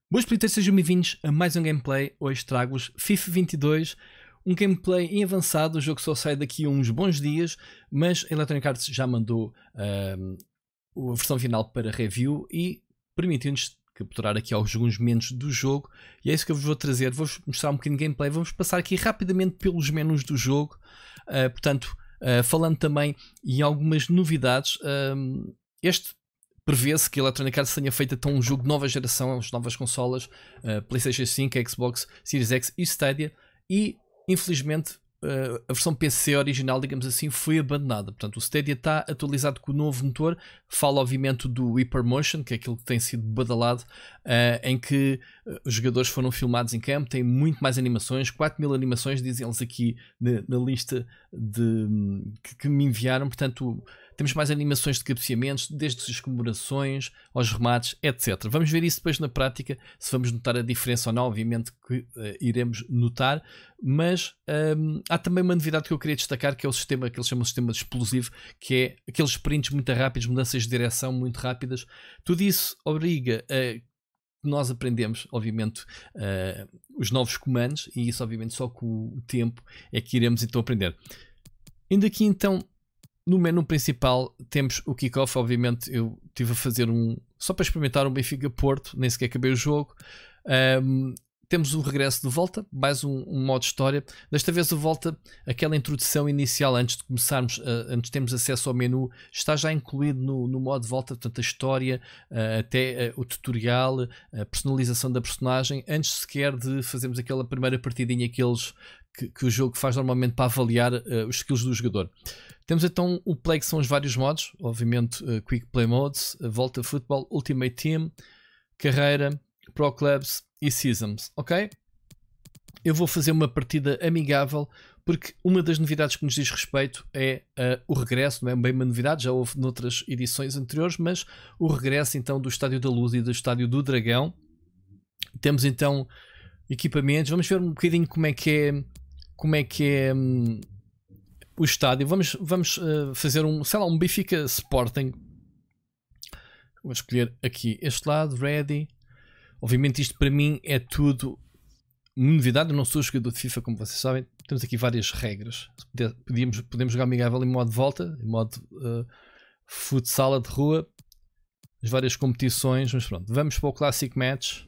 Boas politas, sejam bem-vindos a mais um gameplay. Hoje trago-vos FIFA 22, um gameplay em avançado. O jogo só sai daqui a uns bons dias, mas a Electronic Arts já mandou a versão final para review e permitiu-nos capturar aqui alguns momentos do jogo. E é isso que eu vos vou trazer. Vou-vos mostrar um bocadinho de gameplay. Vamos passar aqui rapidamente pelos menus do jogo. Falando também em algumas novidades. Prevê-se que a Electronic Arts tenha feito então um jogo de nova geração, as novas consolas, PlayStation 5, Xbox Series X e Stadia, e infelizmente a versão PC original, digamos assim, foi abandonada. Portanto, o Stadia está atualizado com o novo motor. Fala obviamente do Hypermotion, que é aquilo que tem sido badalado, em que os jogadores foram filmados em campo. Tem muito mais animações, 4000 animações, dizem eles aqui na lista que me enviaram. Portanto, temos mais animações de cabeceamentos, desde as comemorações aos remates, etc. Vamos ver isso depois na prática, se vamos notar a diferença ou não. Obviamente que iremos notar, mas há também uma novidade que eu queria destacar, que é o sistema que eles chamam de sistema explosivo, que é aqueles sprints muito rápidos, mudanças de direção muito rápidas. Tudo isso obriga a nós aprendemos, obviamente, os novos comandos, e isso obviamente só com o tempo é que iremos então aprender. Indo aqui então no menu principal temos o kickoff. Obviamente eu estive a fazer só para experimentar um Benfica Porto, nem sequer acabei o jogo. Temos o regresso de volta, mais um modo história. Desta vez o volta, aquela introdução inicial antes de começarmos, antes de termos acesso ao menu, está já incluído no modo de volta. Portanto, a história, até o tutorial, a personalização da personagem, antes sequer de fazermos aquela primeira partidinha que o jogo faz normalmente para avaliar os skills do jogador. Temos então o Play, que são os vários modos, obviamente Quick Play Modes, Volta Football, Ultimate Team, Carreira, Pro Clubs e Seasons, ok? Eu vou fazer uma partida amigável, porque uma das novidades que nos diz respeito é o regresso. Não é bem uma novidade, já houve noutras edições anteriores, mas o regresso então do Estádio da Luz e do Estádio do Dragão. Temos então equipamentos, vamos ver um bocadinho como é que é o estádio. Vamos fazer um Benfica Sporting. Vou escolher aqui este lado, ready. Obviamente isto para mim é tudo novidade. Eu não sou jogador de FIFA, como vocês sabem. Temos aqui várias regras. Podemos jogar amigável em modo de volta, em modo futsal de rua, as várias competições, mas pronto, vamos para o Classic Match.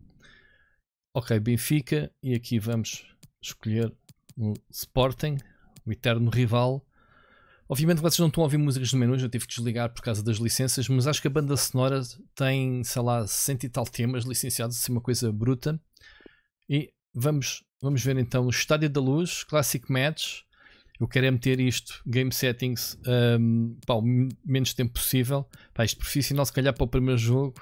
Ok, Benfica, e aqui vamos escolher o Sporting, o eterno rival. Obviamente vocês não estão a ouvir músicas no menu, já tive que desligar por causa das licenças, mas acho que a banda sonora tem, sei lá, 100 e tal temas licenciados, assim, uma coisa bruta. E vamos ver então o Estádio da Luz, Classic Match. Eu quero é meter isto, Game Settings, o menos tempo possível. Isto profissional, se calhar para o primeiro jogo.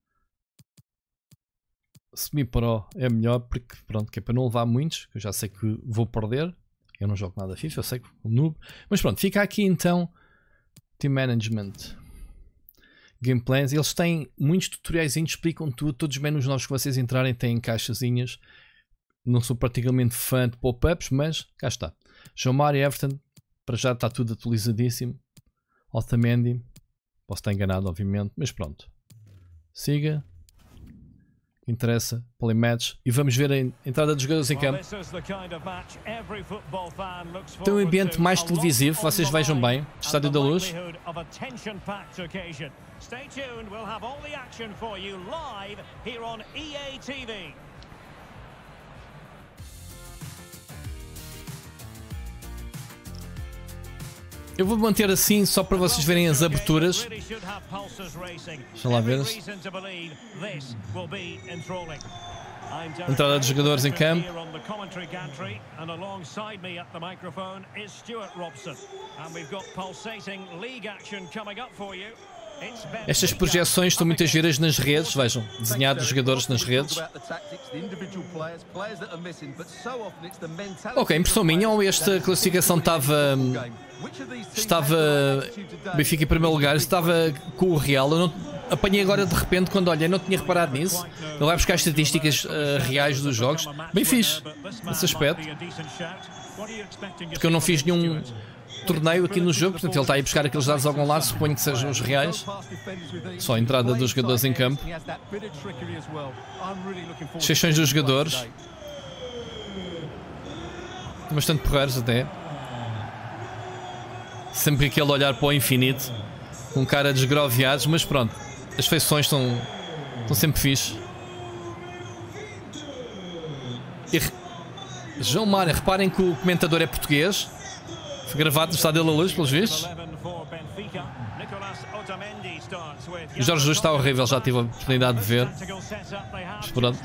Semi-Pro é melhor, porque pronto, que é para não levar muitos, que eu já sei que vou perder. Eu não jogo nada FIFA, eu sei que é um noob. Mas pronto, fica aqui então Team Management, Game Plans. Eles têm muitos tutoriais, explicam tudo. Todos os menus novos que vocês entrarem têm caixazinhas. Não sou praticamente fã de pop-ups, mas cá está. João Mário, Everton, para já está tudo atualizadíssimo. Otamendi, posso estar enganado obviamente, mas pronto. Siga. Interessa, play match, e vamos ver a entrada dos jogadores em campo. Tem um ambiente mais televisivo, vocês vejam bem, Estádio da Luz. Eu vou manter assim só para vocês verem as aberturas. Deixa lá ver. Entrada dos jogadores em campo. Estas projeções estão muitas giras nas redes, vejam, desenhados os jogadores nas redes. Ok, impressão minha, ou esta classificação estava Benfica em primeiro lugar, estava com o Real. Eu não apanhei agora de repente quando olhei, não tinha reparado nisso. Ele vai buscar estatísticas reais dos jogos, bem fixe nesse aspecto, porque eu não fiz torneio aqui no jogo. Portanto, ele está aí a buscar aqueles dados ao lado, suponho que sejam os reais. Só a entrada dos jogadores em campo. Exceções dos jogadores. Bastante porreiros até. Sempre aquele olhar para o infinito. Com cara desgroviados, mas pronto. As feições estão sempre fixe. E João Mário, reparem que o comentador é português. Foi gravado no Estádio da Luz, pelos vistos. O Jorge Jesus está horrível, já tive a oportunidade de ver. Mas pronto.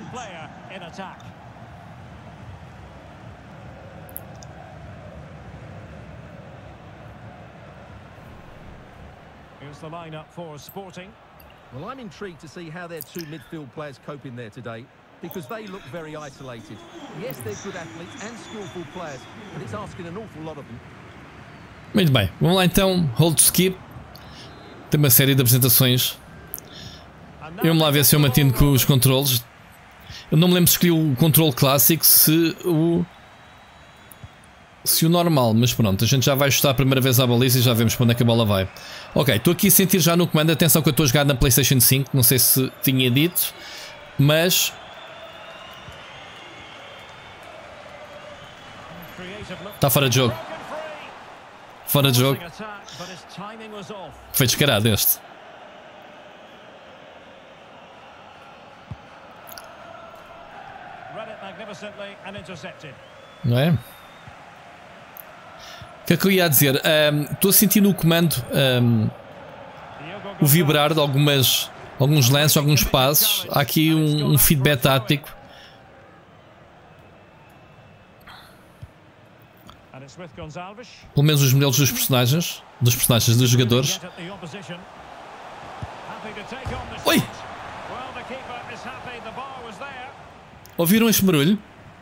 Here's the lineup for Sporting. Well, I'm intrigued to see how their two midfield players cope in there today, because they look very isolated. Yes, they're good athletes and skillful players, but it's asking an awful lot of them. Muito bem, vamos lá então. Hold to skip. Tem uma série de apresentações. Vamos lá ver se eu mantenho com os controles. Eu não me lembro se escolhi o controle clássico, se o normal, mas pronto, a gente já vai ajustar a primeira vez à baliza e já vemos para onde é que a bola vai. Ok, estou aqui a sentir já no comando. Atenção que eu estou a jogar na PlayStation 5, não sei se tinha dito, mas está fora de jogo. Fora de jogo. Foi descarado este. Não é? O que é que eu ia dizer? Estou a sentir no comando o vibrar de alguns lances, alguns passos. Há aqui um feedback tático. Pelo menos os modelos dos personagens dos jogadores. Oi! Ouviram este barulho?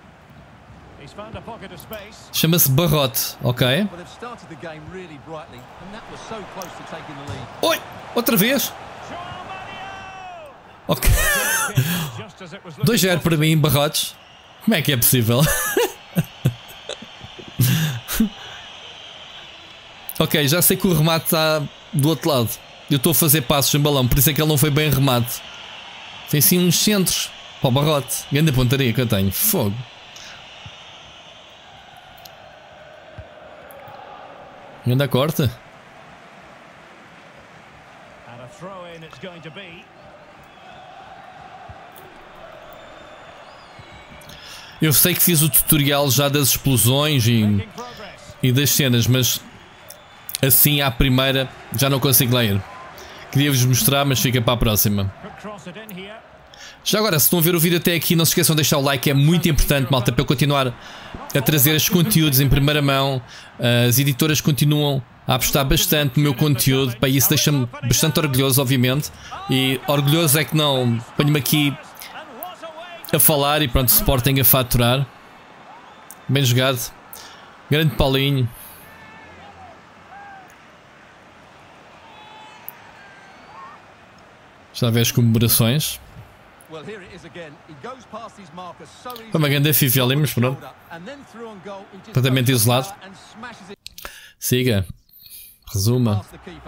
Chama-se barrote, ok? Oi! Outra vez? Ok. 2-0 para mim em barrotes. Como é que é possível? Ok, já sei que o remate está do outro lado. Eu estou a fazer passos em balão, por isso é que ele não foi bem remate. Tem sim uns centros para o barrote. Grande pontaria que eu tenho. Fogo. Grande corta. Eu sei que fiz o tutorial já das explosões e das cenas, mas assim à primeira já não consigo ler. Queria-vos mostrar, mas fica para a próxima. Já agora, se estão a ver o vídeo até aqui, não se esqueçam de deixar o like, é muito importante, malta, para eu continuar a trazer estes conteúdos em primeira mão. As editoras continuam a apostar bastante no meu conteúdo, para isso deixa-me bastante orgulhoso, obviamente. E orgulhoso é que não ponho-me aqui a falar e pronto, Sporting a faturar. Bem jogado. Grande Paulinho. Já vê as comemorações. Foi uma grande FIV ali, mas pronto. Completamente isolado. Siga. Resuma.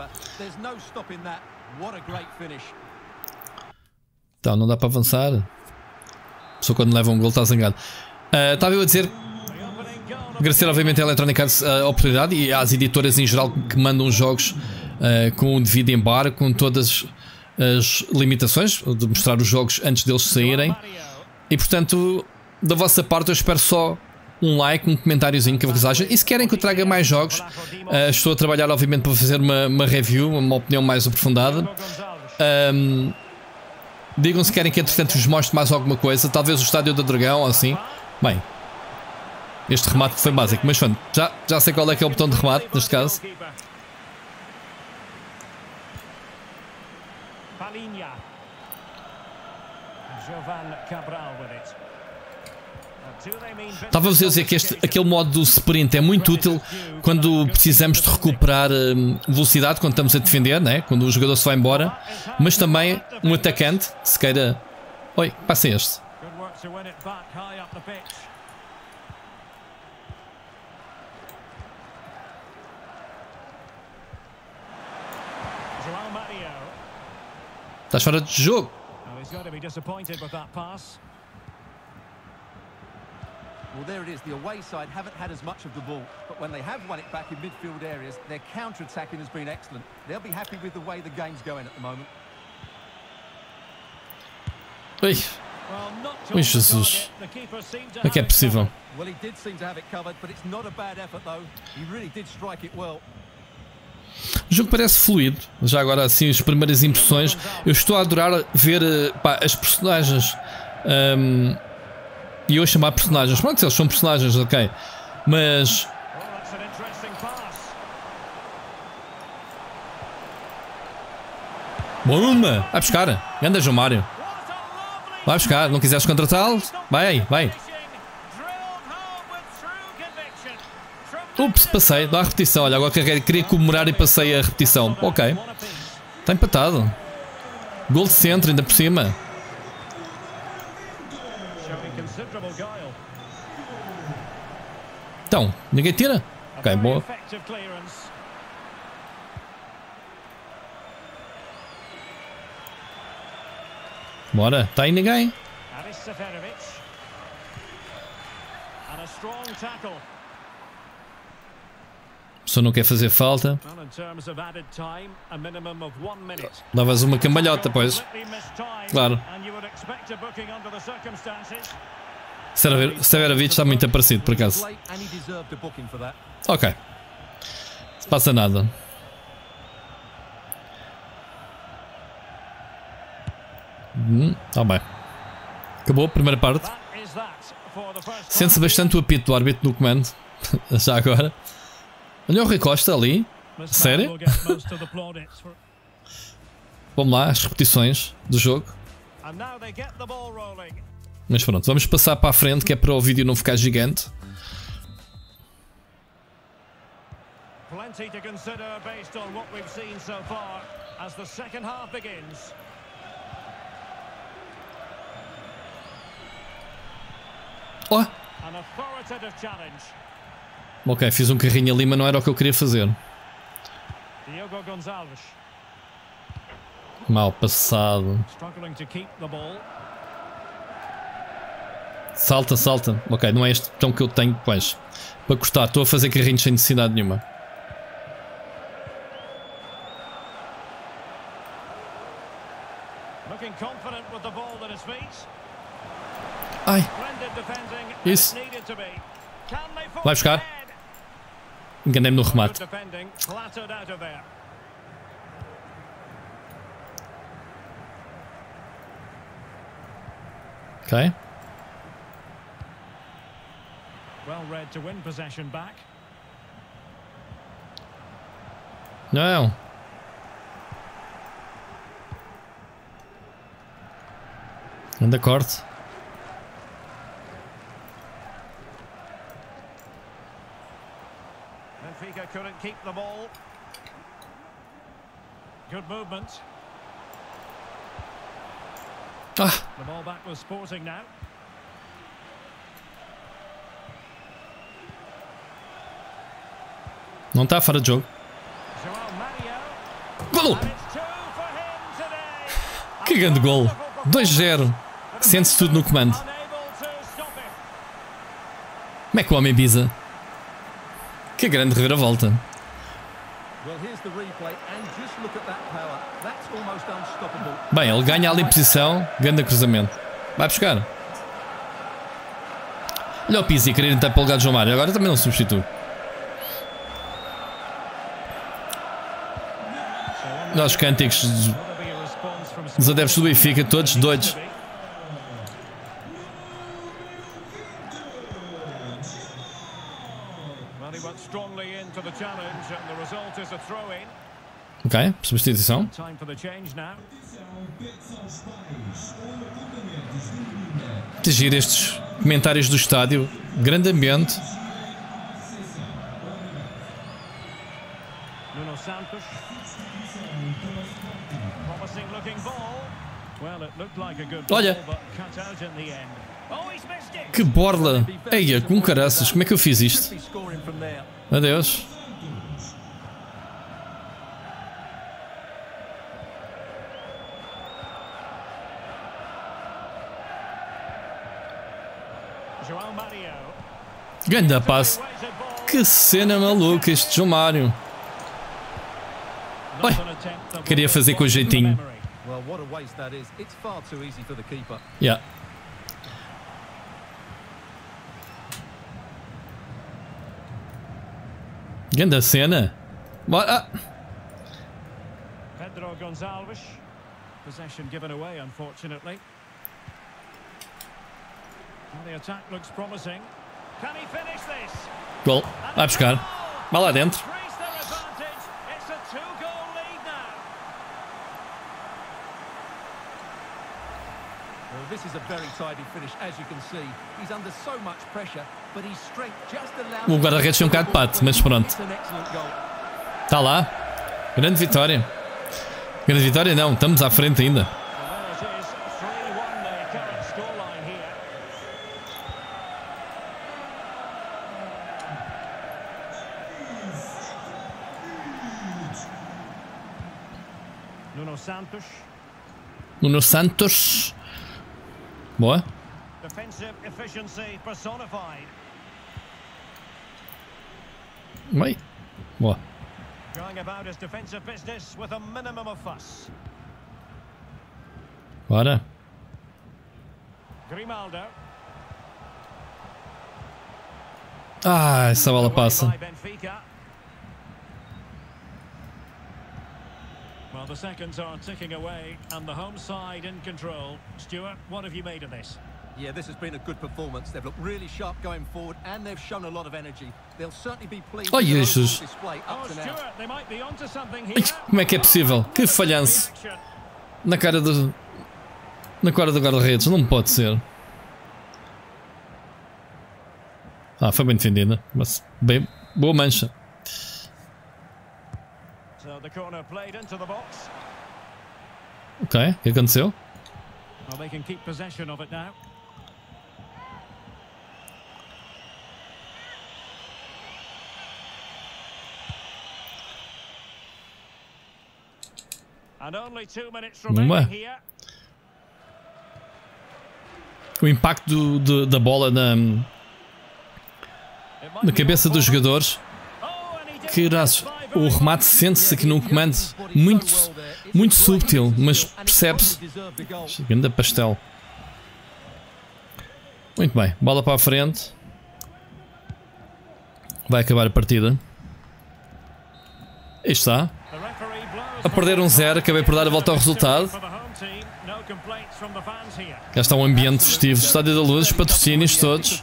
Então, não dá para avançar. A pessoa quando leva um gol está zangado. Estava eu a dizer. Agradecer obviamente à Electronic Arts a oportunidade e às editoras em geral que mandam jogos com o devido embargo, com todas as limitações de mostrar os jogos antes deles saírem. E portanto, da vossa parte eu espero só um like, um comentáriozinho que vocês acham. E se querem que eu traga mais jogos, estou a trabalhar obviamente para fazer uma review, uma opinião mais aprofundada. Digam se querem que entretanto vos mostre mais alguma coisa, talvez o Estádio do Dragão ou assim. Bem, este remate foi básico, mas pronto, já sei qual é que é o botão de remate neste caso. Estava-vos a dizer que aquele modo do sprint é muito útil quando precisamos de recuperar velocidade, quando estamos a defender, né? Quando o jogador se vai embora. Mas também um atacante, se queira... Oi, passa este. João Mario. Estás fora de jogo. Oh, he's going to be disappointed with that pass. Well, there it is. The away side haven't had as much of the ball, but when they have won it back in midfield areas, their counter-attacking has been excellent. They'll be happy with the way the game's going at the moment. Ui, Well, not to ui, off the Jesus. target. The keeper seemed to Como é que é have it possível? Well, he did seem to have it covered, but it's not a bad effort, though. He really did strike it well. O jogo parece fluido. Já agora, assim, as primeiras impressões. Eu estou a adorar ver pá, as personagens. E eu a chamar personagens. Pronto, eles são personagens, ok. Mas. Oh, that's an interesting pass. Bomba! Vai buscar. Anda, João Mário. What a lovely Vai buscar. Não quiseres contratá-lo? Vai aí, vai. drilled home with true conviction. Ups, passei. Dá a repetição. Olha, agora queria comemorar e passei a repetição. Ok. Está empatado. Gol de centro, ainda por cima. Showing considerable guile. Então, ninguém tira? A Ok, very boa. effective clearance. Bora. Está aí ninguém. Aris Seferovic. And a strong tackle. A pessoa não quer fazer falta. Well, in terms of added time, a minimum of 1 minute. Davas uma cambalhota, pois. Completely missed time, Claro. and you would expect a booking under the circumstances. Severovic está muito parecido, por acaso. Late, and he deserved a booking for that. Ok. Não se passa nada. Tá bem. Acabou a primeira parte. That is that for the first Sente-se bastante o apito do árbitro no comando. Já agora. Olha o Rui Costa ali. half. Sério? Will get most of the plaudits for- Vamos lá, as repetições do jogo. And now they get the ball rolling. Mas pronto, vamos passar para a frente, que é para o vídeo não ficar gigante. Plenty to consider based on what we've seen so far as the second half begins. Oh! An authoritative challenge. Ok, fiz um carrinho ali, mas não era o que eu queria fazer. Diogo Gonçalves Mal passado. struggling to keep the ball. Salta, salta. Ok, não é este botão que eu tenho, pois. Para cortar, estou a fazer carrinhos sem necessidade nenhuma. Looking confident with the ball at his feet. Ai, Splendid defending as Isso. it needed to be. Can they force Vai buscar. ahead? enganei-me no Good remate. defending, clattered out of there. Ok. Well read to win possession back. Não. Anda corte. Benfica couldn't keep the ball. Good movement. Ah, The ball back with Sporting now. não está fora de jogo. João Mario. Golo! And it's two for him today. Que grande gol. 2-0. Sente-se tudo no comando. Unable to stop it. Como é que o homem bisa? Que grande reviravolta. Well, here's the replay, and just look at that power. That's almost unstoppable. Bem, ele ganha ali posição. Grande cruzamento. Vai buscar. Olha o Pizzi querer entrar para o lugar de João Mário. Agora também não substitui. Nós cânticos Will there be a response from dos adeptos do Benfica, todos doidos. Well, he went strongly into the challenge, and the result is a throw-in. Ok, substituição. Time for the change now. Te giro estes comentários do estádio. Grande ambiente. Nuno Santos. Promising looking ball. Well, it looked like a good Olha. ball, but cut out in the end. Oh, he's missed it. Que borla. Eia, com caraças. Como é que eu fiz isto? Be scoring from there. Adeus. João Mario. Ganda passe. Que cena maluca este João Mário. Oi, queria fazer com jeitinho. Well, what a waste that is. It's far too easy for the keeper. Yeah. Ganda cena. Bora. Pedro Gonçalves. Possession given away, unfortunately. Well, the attack looks promising. Can he finish this? Gol. Vai buscar. Vai lá dentro. Increase their advantage. It's a two-goal lead now. Well, this is a very tidy finish, as you can see. He's under so much pressure, but his strength just allows. O guarda-redes tem um bocado de pato, mas pronto. It's an excellent goal. Está lá. Grande vitória. Grande vitória não, estamos à frente ainda. And there it is, 3-1 the current scoreline here. Nuno Santos. Nuno Santos. Boa. Defensive efficiency personified. Vai. Boa. Going about his defensive business with a minimum of fuss. Bora. Grimaldo. Ah, essa bola passa. By Benfica. Well, the seconds are ticking away and the home side in control. Stuart, what have you made of this? Yeah, this has been a good performance. They've looked really sharp going forward, and they've shown a lot of energy. They'll certainly be pleased Oh, with their Jesus. overall display Oh, up to now. Stuart, they might be onto something Ai, here. como é que é possível? Que falhanço. Reaction. Na cara do. Na cara do guarda-redes. Não pode ser. Ah, foi bem defendida. Mas bem. Boa mancha. So the corner played into the box. Ok, o que aconteceu? Well, they can keep possession of it now. And only 2 minutes remaining here. O impacto da bola na cabeça dos jogadores. Que graças. O remate sente-se aqui num comando muito subtil, mas percebe-se. Grande pastel. Muito bem, bola para a frente. Vai acabar a partida. Aí está. A perder 1-0, acabei por dar a volta ao resultado. Já está um ambiente festivo, Estádio da Luz, patrocínios todos.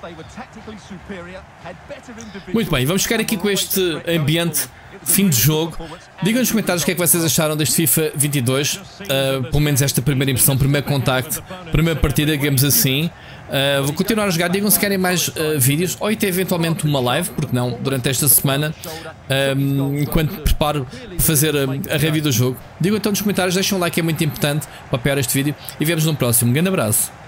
Muito bem, vamos ficar aqui com este ambiente fim de jogo. Digam nos comentários o que é que vocês acharam deste FIFA 22. Pelo menos esta primeira impressão, primeiro contacto, primeira partida, digamos assim. Vou continuar a jogar. Digam se querem mais vídeos ou até eventualmente uma live, porque não, durante esta semana, enquanto preparo para fazer a review do jogo. Digam então nos comentários, deixem um like, é muito importante para apoiar este vídeo e vemos no próximo. Um grande abraço.